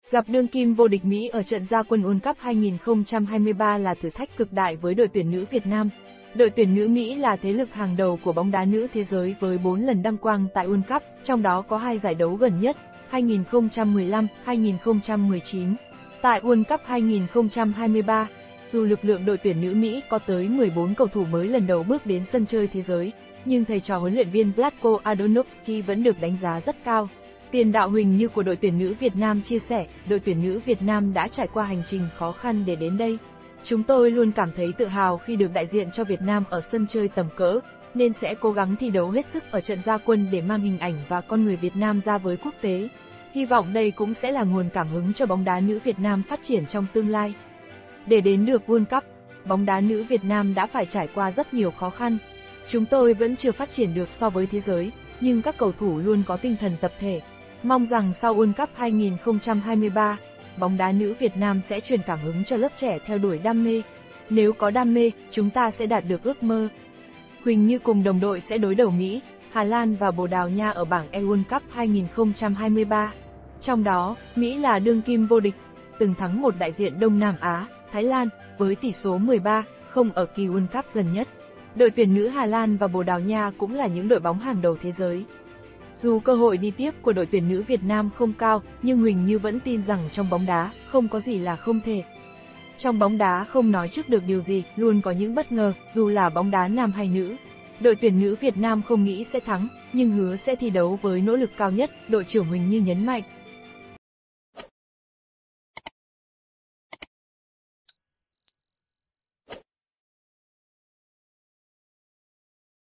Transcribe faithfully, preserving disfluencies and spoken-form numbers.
Gặp đương kim vô địch Mỹ ở trận ra quân World Cup hai nghìn không trăm hai mươi ba là thử thách cực đại với đội tuyển nữ Việt Nam. Đội tuyển nữ Mỹ là thế lực hàng đầu của bóng đá nữ thế giới với bốn lần đăng quang tại World Cup, trong đó có hai giải đấu gần nhất, hai nghìn không trăm mười lăm, hai nghìn không trăm mười chín. Tại World Cup hai nghìn không trăm hai mươi ba, dù lực lượng đội tuyển nữ Mỹ có tới mười bốn cầu thủ mới lần đầu bước đến sân chơi thế giới, nhưng thầy trò huấn luyện viên Vlatko Adonovsky vẫn được đánh giá rất cao. Tiền đạo Huỳnh Như của đội tuyển nữ Việt Nam chia sẻ, đội tuyển nữ Việt Nam đã trải qua hành trình khó khăn để đến đây. Chúng tôi luôn cảm thấy tự hào khi được đại diện cho Việt Nam ở sân chơi tầm cỡ, nên sẽ cố gắng thi đấu hết sức ở trận ra quân để mang hình ảnh và con người Việt Nam ra với quốc tế. Hy vọng đây cũng sẽ là nguồn cảm hứng cho bóng đá nữ Việt Nam phát triển trong tương lai. Để đến được World Cup, bóng đá nữ Việt Nam đã phải trải qua rất nhiều khó khăn. Chúng tôi vẫn chưa phát triển được so với thế giới, nhưng các cầu thủ luôn có tinh thần tập thể. Mong rằng sau World Cup hai nghìn không trăm hai mươi ba, bóng đá nữ Việt Nam sẽ truyền cảm hứng cho lớp trẻ theo đuổi đam mê. Nếu có đam mê, chúng ta sẽ đạt được ước mơ. Huỳnh Như cùng đồng đội sẽ đối đầu Mỹ, Hà Lan và Bồ Đào Nha ở bảng E World Cup hai nghìn không trăm hai mươi ba. Trong đó, Mỹ là đương kim vô địch, từng thắng một đại diện Đông Nam Á, Thái Lan, với tỷ số mười ba không ở kỳ World Cup gần nhất. Đội tuyển nữ Hà Lan và Bồ Đào Nha cũng là những đội bóng hàng đầu thế giới. Dù cơ hội đi tiếp của đội tuyển nữ Việt Nam không cao, nhưng Huỳnh Như vẫn tin rằng trong bóng đá, không có gì là không thể. Trong bóng đá không nói trước được điều gì, luôn có những bất ngờ, dù là bóng đá nam hay nữ. Đội tuyển nữ Việt Nam không nghĩ sẽ thắng, nhưng hứa sẽ thi đấu với nỗ lực cao nhất, đội trưởng Huỳnh Như nhấn mạnh.